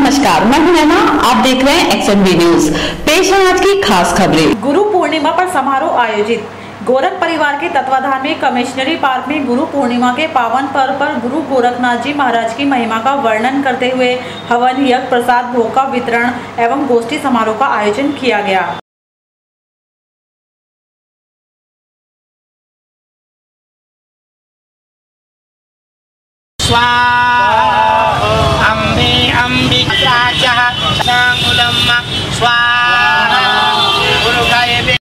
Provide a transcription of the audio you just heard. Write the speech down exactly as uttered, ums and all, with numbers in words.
नमस्कार, मैं हूं नैना। आप देख रहे हैं एक्स एन वी न्यूज। पेश है आज की खास खबरें। गुरु पूर्णिमा पर समारोह आयोजित। गोरख परिवार के तत्वाधान में कमिश्नरी पार्क में गुरु पूर्णिमा के पावन पर्व पर गुरु गोरखनाथ जी महाराज की महिमा का वर्णन करते हुए हवन, यज्ञ, प्रसाद भोग का वितरण एवं गोष्ठी समारोह का आयोजन किया गया। स्वाहा